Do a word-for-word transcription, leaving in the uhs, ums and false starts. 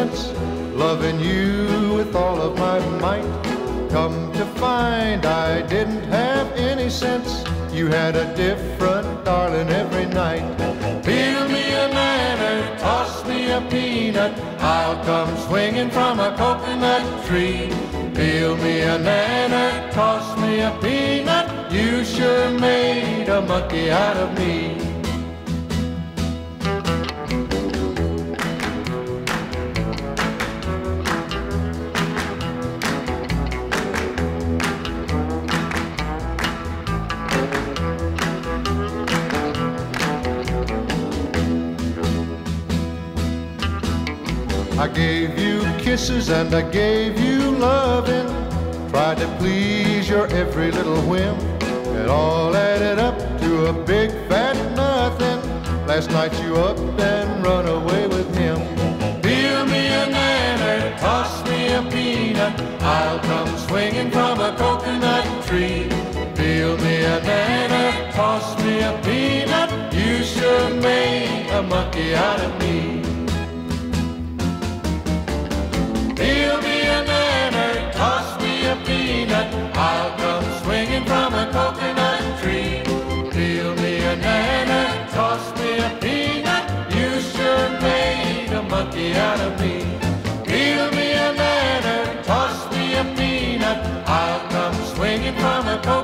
since, loving you with all of my might. Come to find I didn't have any sense. You had a different darling every night. Peel me a banana, toss me a peanut, I'll come swinging from a coconut tree. Peel me a banana, toss me a peanut, you sure made a monkey out of me. I gave you kisses and I gave you loving, tried to please your every little whim. It all added up to a big fat nothing. Last night you up and run away with him. Peel me a banana, toss me a peanut, I'll come swinging from a coconut tree. Peel me a banana, toss me a peanut, you sure made a monkey out of me. Peel me a banana, toss me a peanut, I'll come swinging from a coconut tree. Peel me a banana, toss me a peanut, you sure made a monkey out of me. Peel me a banana, toss me a peanut, I'll come swinging from a coconut tree.